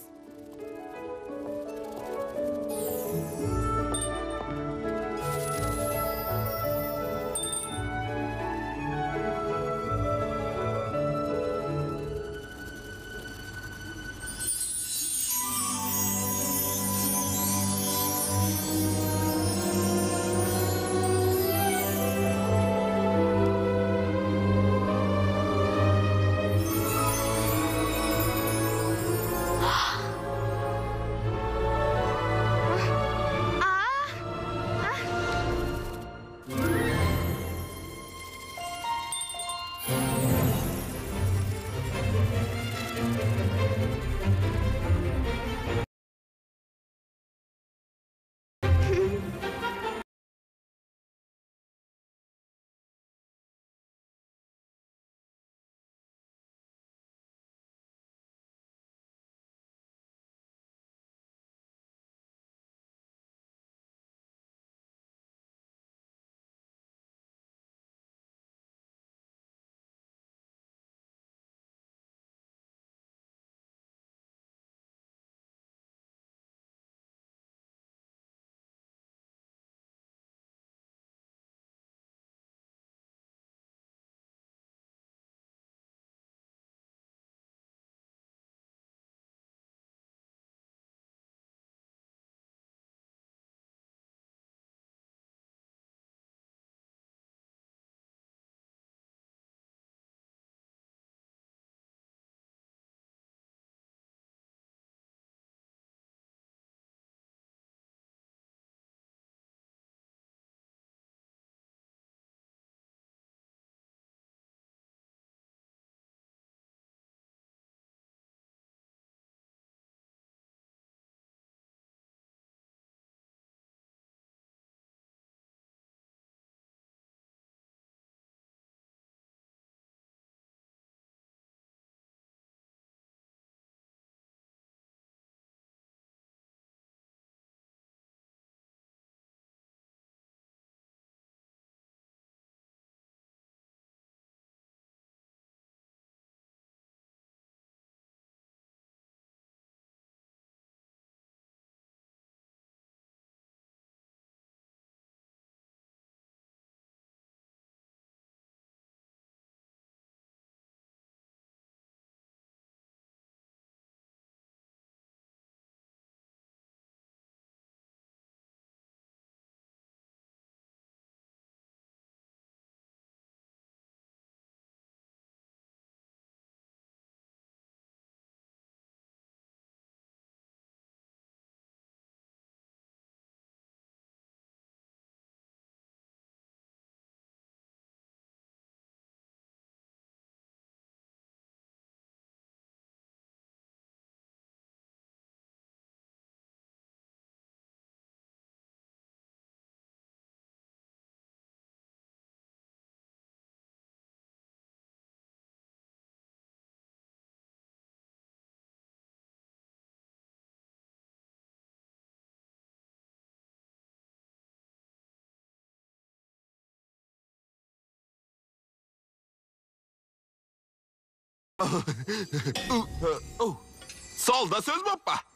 Сол да сөз боп па?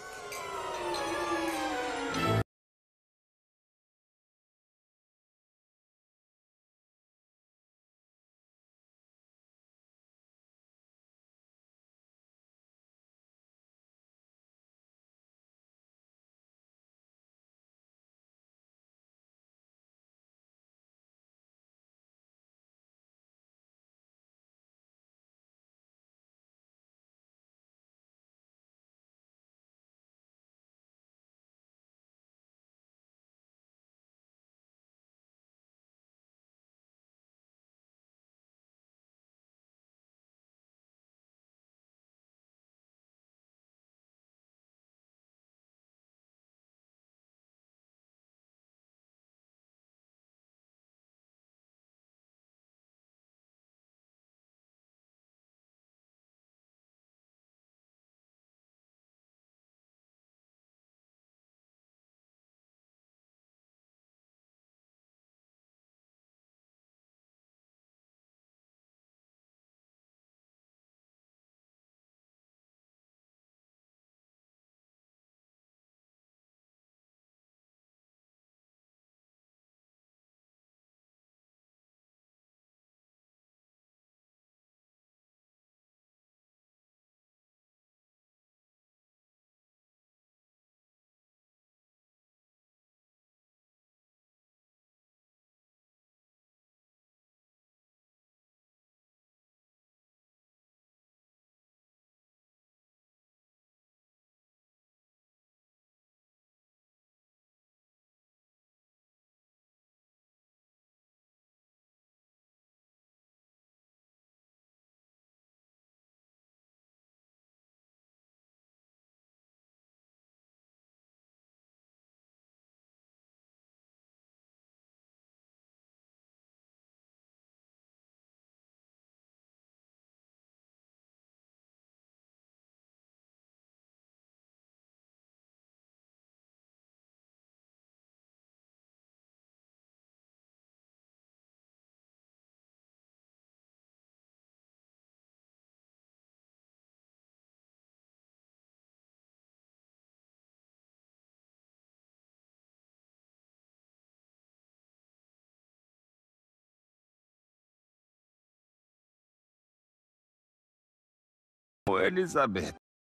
Элизабет.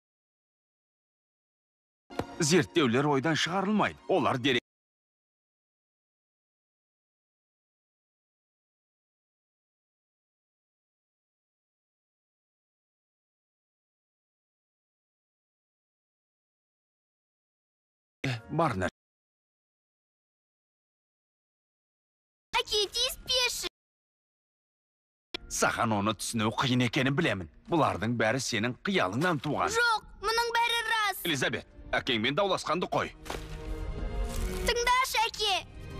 Зерттеулер ойдан шығарылмайды. Олар дерек. Бар нәрсе. Әке, тиіспеші. Саған оны түсіну қиын екенін білемін. Бұлардың бәрі сенің қиялыңнан туған. Жоқ, мұның бәрі рас. Элизабет, әкеңмен дауласқанды қой. Тыңдашы, әке.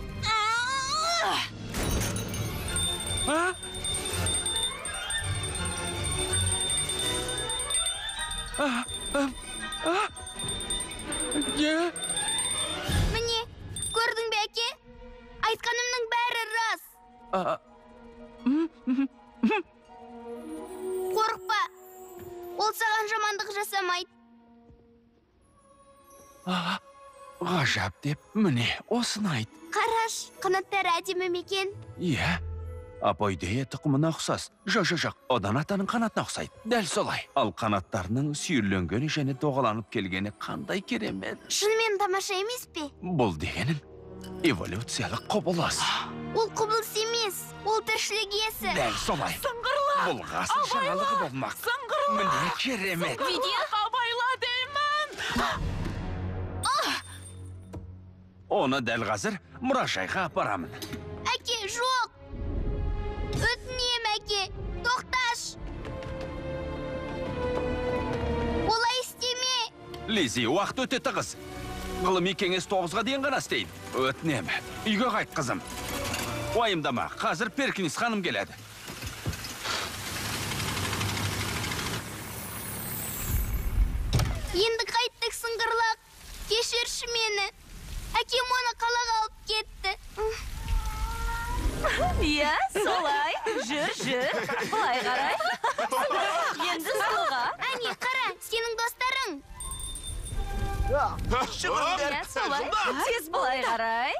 А? А? А? А? Не? Міне, көрдің бе, әке? Айтқанымның бәрі рас. А? Қорықпа. Ол саған жамандық жасамайды. А? Ғажап деп, міне, осыны айт. Қараш, қанаттары әдемі мекен. Иә. Апойдея тұқымына ұқсас. Жоқ, жоқ, жоқ, одан атаның қанатына ұқсайды. Дәл солай. Ал қанаттарының сүйірленгені және доғаланып келгені қандай керемет. Шынымен тамаша емес пе? Бұл дегенің эволюциялық құбылыс. Ол құбылыс емес, ол тіршілік иесі. Дәл солай. Сыңғырла. Бұл ғасыр жаңалығы болмақ. Сыңғырла. Міне керемет. Видео абайла деймін. Оны дәл қазір мұражайға апарамын. Әке, жоқ. Өтінем, әке. Тоқташ. Олай істеме. Лизи, уақыт өте тығыз. Ғылыми кеңес тоғызға дейін ғана істейді. Өтінем. Үйге қайт, қызым. Уайымдама, қазір Перкинс ханым келеді. Енді қайттық, сыңғырлақ. Кешірші мені. Әкем оны қалаға алып кетті. Иә, солай. Жүр, жүр. Былай қарай. Енді суға. Әне, қара, сенің достарың. Шығыңдар. Иә, солай. Тез былай қарай.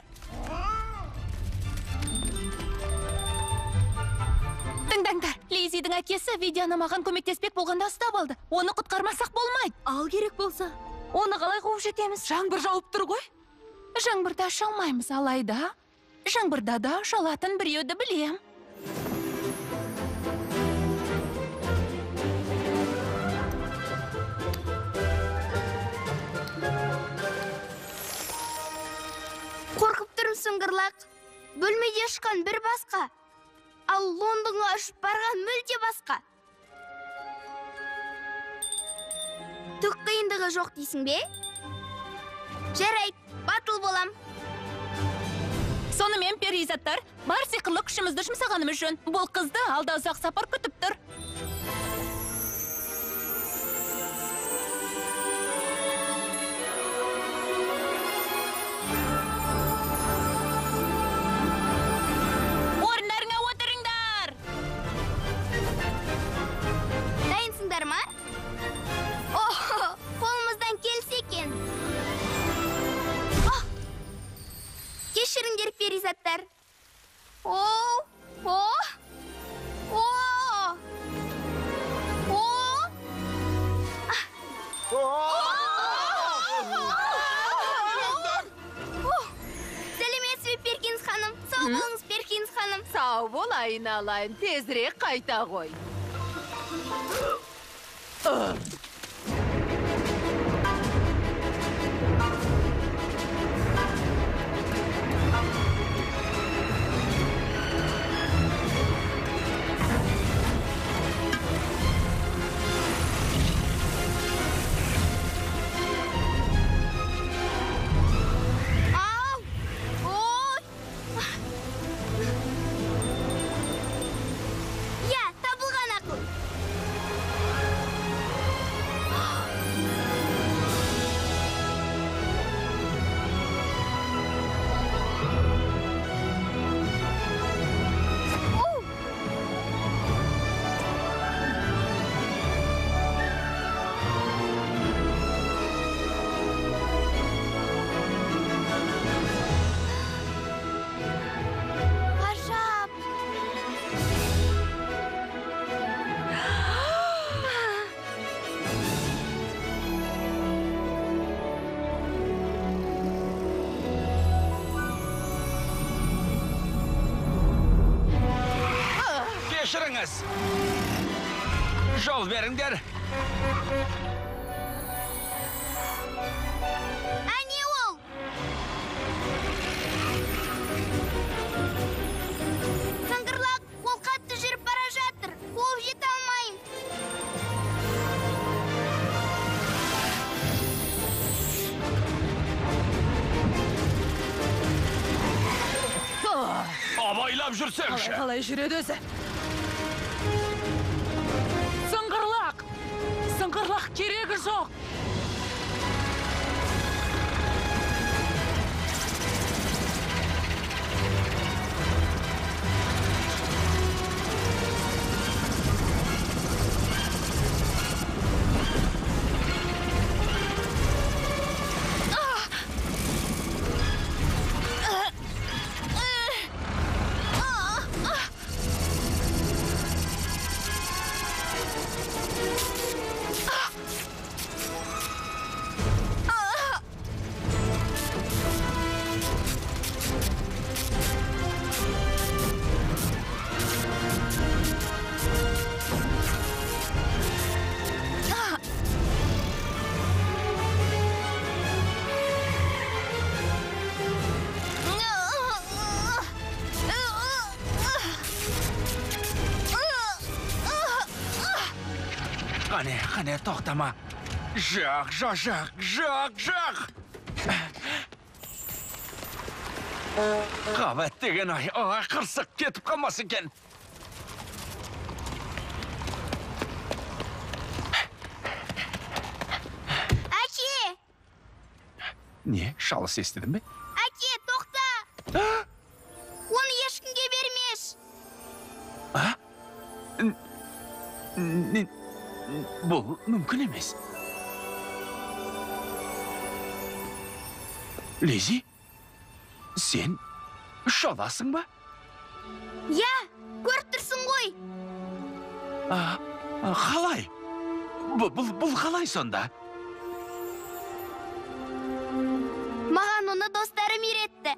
Тыңдаңдар, Лейзидің әкесі видеоны маған көмектеспек болғанда ұстап алды. Оны құтқармасақ болмайды. Ал керек болса. Оны қалай қуып жетеміз? Жаңбыр жауып тұр ғой. Жаңбырда ұша алмаймыз, алайда. Жаңбырда да ұша алатын біреуді білем. Қорқып тұрмын сыңғырлақ. Бөлмеде ұшқан бір басқа. Ал Лондонға ұшып барған мүлде басқа. Түк қиындығы жоқ дейсің бе? Жарайды, батыл болам. Сонымен перизаттар, бар сиқырлы күшімізді жұмсағанымыз жөн. Бұл қызды алда ұзақ сапар күтіп тұр. Орындарыңа отырыңдар! Дайынсыңдар ма? Ох, қолымыздан келсе екен. Кешіріңдер, перизаттар. О, о, о, о. Сәлеметсіз бе, Перкинс ханым? Сау болыңыз, Перкинс ханым. Сау бол, айналайын, тезірек қайта ғой. Ау! Ой! Я, табылған ақыл. Оу! Ғажап! Кешіріңіз. Жол беріңдер. Әне ол? Сыңғырлақ, ол қатты жүріп бара жатыр. Қуып жете алмайым. Абайлап жүрсеңші. Қалай жүреді өзі? Сыңғырлақ. Сыңғырлақ керегі жоқ. Қане, қане, тоқтама. Жақ, жақ, жақ, жақ, жақ. Қабат деген ай, аға қырсық кетіп қалмас екен. Әке! Не, шалыс естідің бе? Әке, тоқта! Оны ешкімге бермеш. А? Не- бұл мүмкін емес. Лизи, сен шаласың ба? Я, көріп тұрсың ғой. А, а, қалай? Бұл, бұл, бұл қалай сонда? Маған оны достарым үйретті.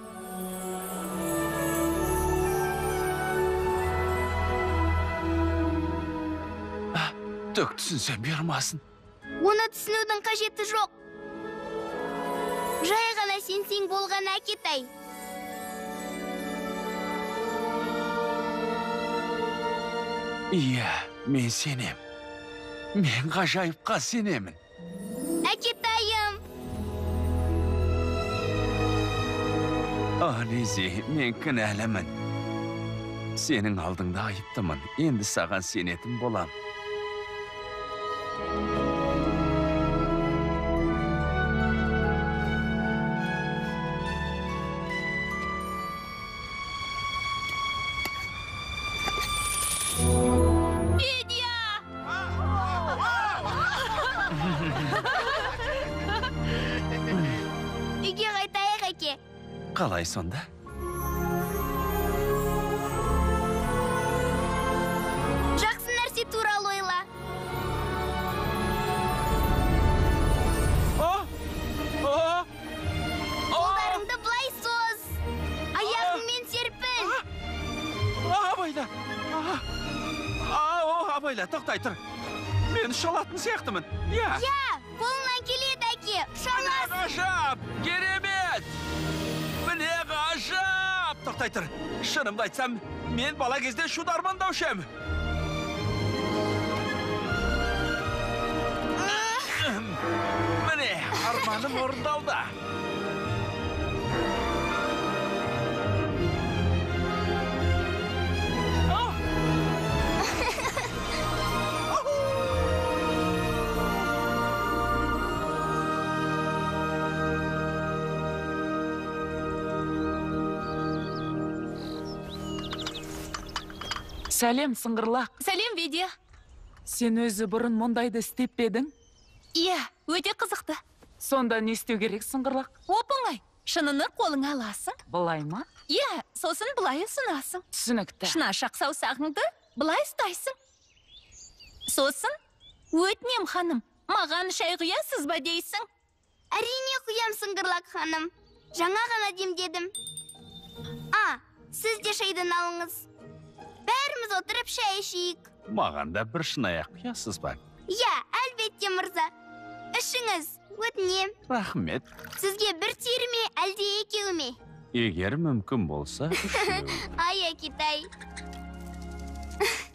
Түк түсінсем бермасын. Оны түсінудің қажеті жоқ. Жай ғана сенсең болған әкетай. Иә, мен сенем. Мен ғажайыпқа сенемін. Әкетайым. О, Лизи, мен кінәлімін. Сенің алдыңда айыптымын. Енді саған сенетін болам. Үйге қайтайық, әке. Қалай сонда? Жақсы нәрсе туралы ойла. Қолдарыңды былай соз. Аяғыңмен серпіл. Абайла! Абайла, тоқтай тұр. Мен шалатын сияқтымын. Я! Я, қолыңнан келеді, әке. Шалас. Ғажап! Керемет! Міне ғажап! Тоқтай тұр. Шынымды айтсам, мен бала кезде шудармандаушы ем. Міне, арманым орындалды. Сәлем, Сыңғырлақ. Сәлем, Ведия. Сен өзі бұрын мұндайды істеп пе едің? Иә, өте қызықты. Сонда не істеу керек, Сыңғырлақ? Оп-оңай. Шыныны қолыңа аласың. Былай ма? Иә, сосын былай ұсынасың. Түсінікті. Шынашақ саусағыңды былай ұстайсың. Сосын, өтінем, ханым, маған шай құясыз ба дейсің? Әрине құям, Сыңғырлақ ханым. Жаңа ғана демдедім. А, сіз де шайдан алыңыз. Бәріміз отырып шай ішейік. Маған да бір шынаяқ құясыз ба? Я, әлбетте, мырза. Ішіңіз, өтінем. Рахмет. Сізге бір теріме, әлде екеуіме? Егер мүмкін болса, үшеу. Ай, әкетай.